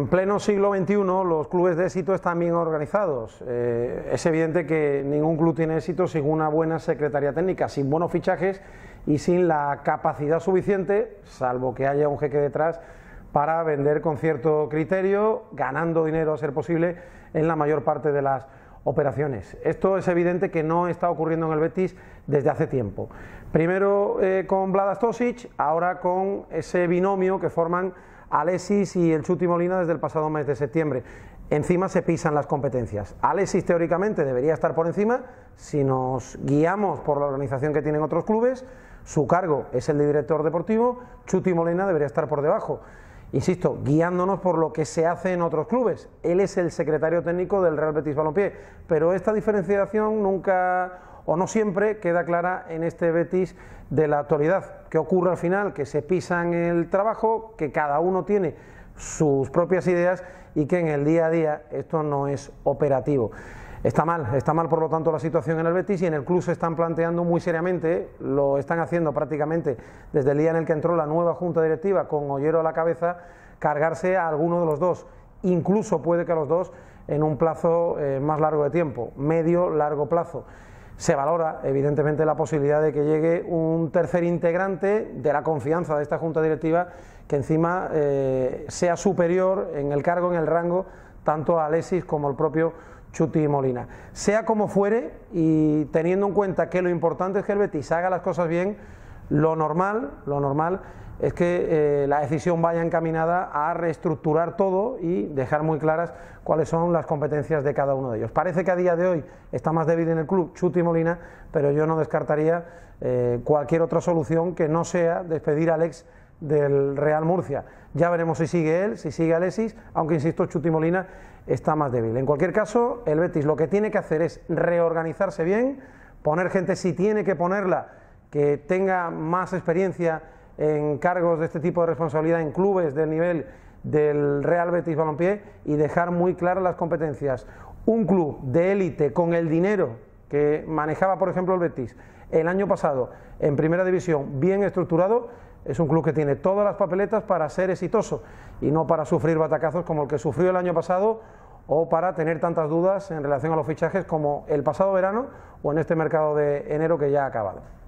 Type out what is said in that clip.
pleno siglo XXI los clubes de éxito están bien organizados. Es evidente que ningún club tiene éxito sin una buena secretaría técnica, sin buenos fichajes y sin la capacidad suficiente, salvo que haya un jeque detrás, para vender con cierto criterio, ganando dinero a ser posible en la mayor parte de las operaciones. Esto es evidente que no está ocurriendo en el Betis desde hace tiempo. Primero con Vlada Stosic, ahora con ese binomio que forman Alexis y el Chuti Molina desde el pasado mes de septiembre. Encima se pisan las competencias. Alexis teóricamente debería estar por encima, si nos guiamos por la organización que tienen otros clubes, su cargo es el de director deportivo, Chuti Molina debería estar por debajo. Insisto, guiándonos por lo que se hace en otros clubes. Él es el secretario técnico del Real Betis Balompié, pero esta diferenciación nunca o no siempre queda clara en este Betis de la actualidad. ¿Qué ocurre al final? Que se pisan el trabajo, que cada uno tiene sus propias ideas y que en el día a día esto no es operativo. Está mal por lo tanto la situación en el Betis, y en el club se están planteando muy seriamente, lo están haciendo prácticamente desde el día en el que entró la nueva junta directiva con Ollero a la cabeza, cargarse a alguno de los dos, incluso puede que a los dos en un plazo más largo de tiempo, medio-largo plazo. Se valora evidentemente la posibilidad de que llegue un tercer integrante de la confianza de esta junta directiva que encima sea superior en el cargo, en el rango, tanto a Alexis como al propio Chuti Molina. Sea como fuere, y teniendo en cuenta que lo importante es que el Betis haga las cosas bien, lo normal es que la decisión vaya encaminada a reestructurar todo y dejar muy claras cuáles son las competencias de cada uno de ellos. Parece que a día de hoy está más débil en el club Chuti Molina, pero yo no descartaría cualquier otra solución que no sea despedir a Alex del Real Murcia. Ya veremos si sigue él, si sigue Alexis, aunque insisto, Chuti Molina está más débil. En cualquier caso, el Betis lo que tiene que hacer es reorganizarse bien, poner gente, si tiene que ponerla, que tenga más experiencia en cargos de este tipo de responsabilidad en clubes del nivel del Real Betis Balompié, y dejar muy claras las competencias. Un club de élite con el dinero que manejaba, por ejemplo, el Betis el año pasado en Primera División, bien estructurado, es un club que tiene todas las papeletas para ser exitoso y no para sufrir batacazos como el que sufrió el año pasado, o para tener tantas dudas en relación a los fichajes como el pasado verano o en este mercado de enero que ya ha acabado.